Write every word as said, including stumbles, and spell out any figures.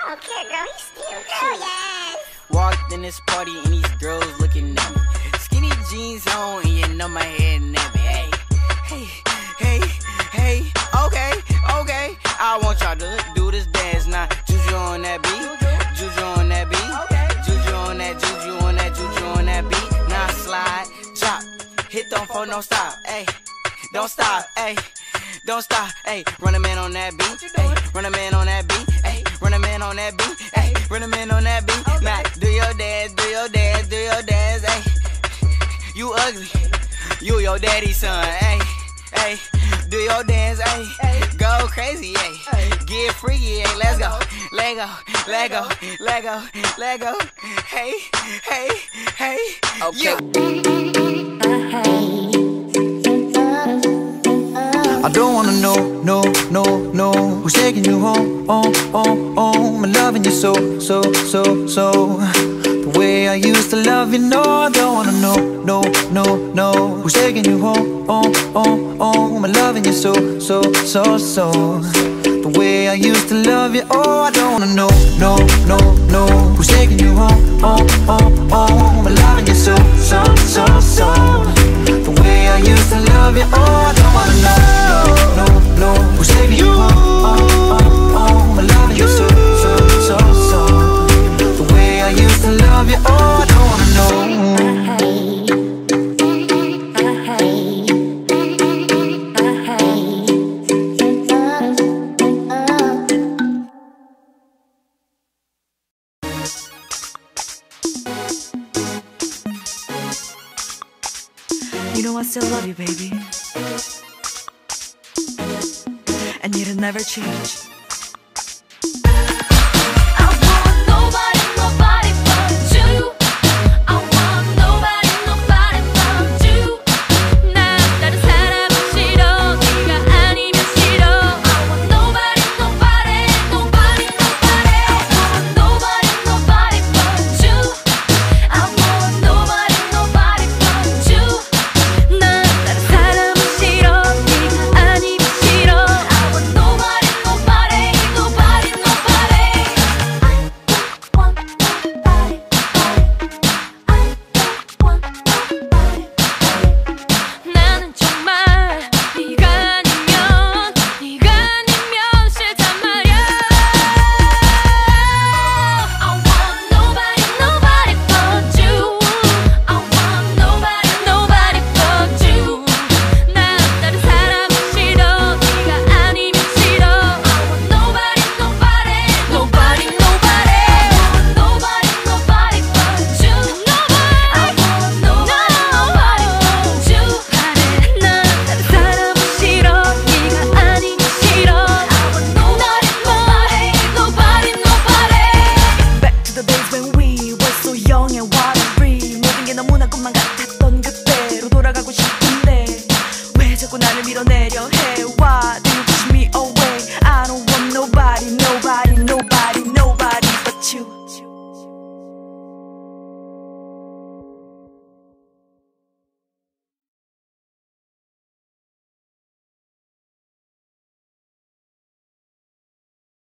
don't care, girl. He's still girl, yes. Walked in this party and these girls looking at me. Skinny jeans on and you know my head nappy. Hey, hey, hey, hey. Okay, okay. I want y'all to do this dance now. Juju on that beat. Juju on that beat. Juju on that, Juju on that, Juju on that beat. Now slide, drop, hit them for no stop. Hey, don't stop. Hey, don't stop. Hey, run a man on that beat. Hey, run a man on that beat. Hey, run a man on that beat. Hey, run a man on that beat. Now do your dance, do your dance, do your dance. Hey, you ugly, you your daddy's son. Hey, hey, do your dance. Hey, go crazy. Hey, get freaky. Hey, let's go, let go, let go, let go, let go. Hey, hey, hey. Okay. I don't wanna know, no, no, no, who's taking you home, oh, oh, oh. I'm loving you so, so, so, so. The way I used to love you, no, I don't wanna know, no, no, no, who's taking you home, oh, oh, oh. I'm loving you so, so, so, so. The way I used to love you, oh, I don't wanna know, no, no, no, who's taking you home, oh, oh, oh. I'm loving you so, so, so, so. The way I used to love you, oh, I don't wanna know, no, no, who's taking you home, oh, oh, oh. I'm loving you so, so, so, so. The way I used to love you, oh, I don't wanna know. You know I still love you, baby, and it'll never change. 자꾸 나를 밀어내